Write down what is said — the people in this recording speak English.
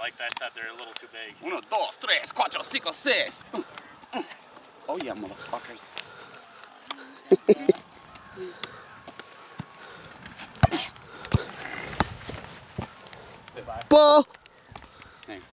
like I said, they're a little too big. 1, 2, 3, 4, 5, 6. Oh yeah, motherfuckers. Ball.